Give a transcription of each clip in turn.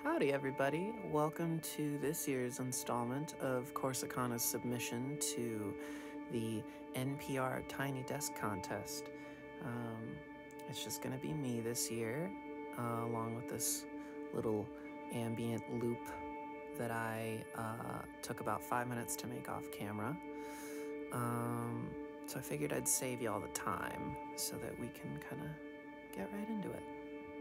Howdy everybody, welcome to this year's installment of Corsicana's submission to the NPR Tiny Desk Contest. It's just going to be me this year, along with this little ambient loop that I took about 5 minutes to make off camera. So I figured I'd save you all the time so that we can kind of get right into it.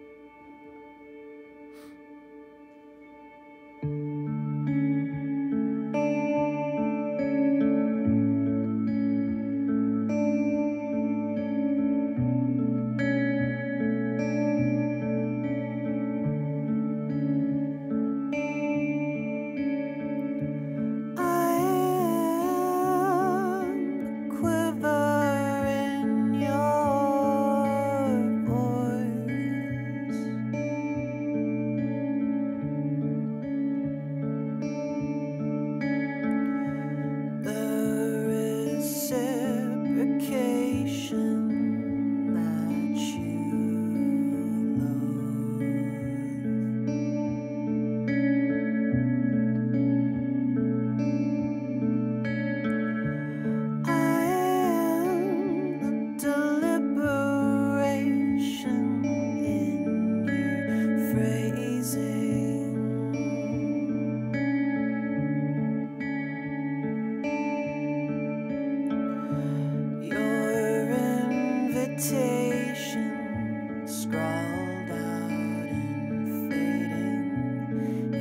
Scrawled out in fading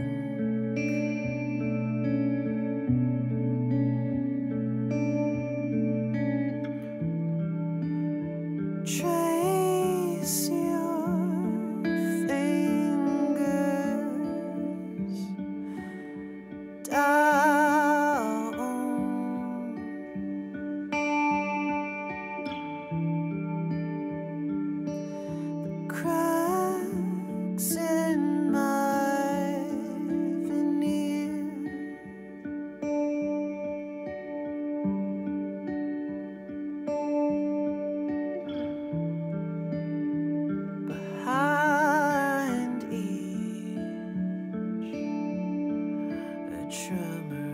ink. Trace your fingers down. Cracks in my veneer. Behind each a tremor.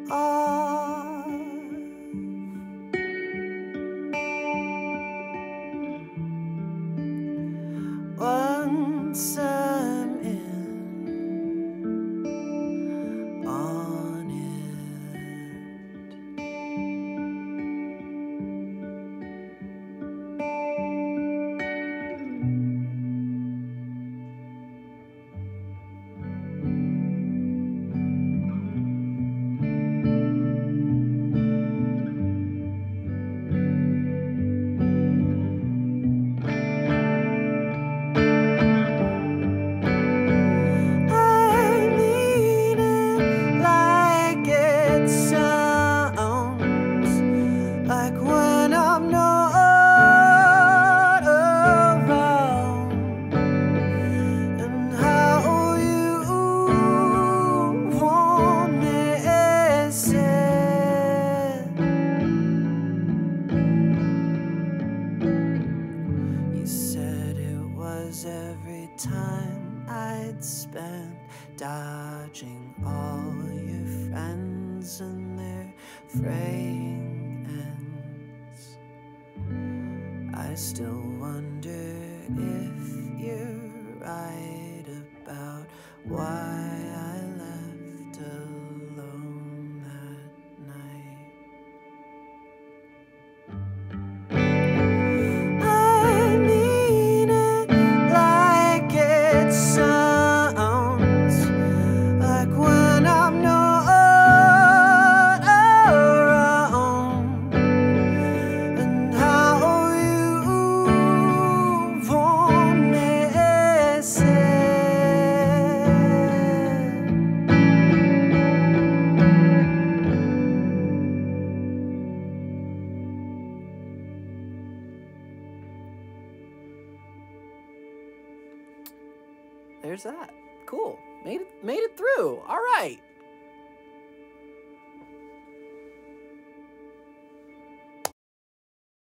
off. Once I'm in on it. Every time I'd spent dodging all your friends and their fraying ends. I still wonder if you're right about why I left alone that night. There's that. Cool. Made it through. All right.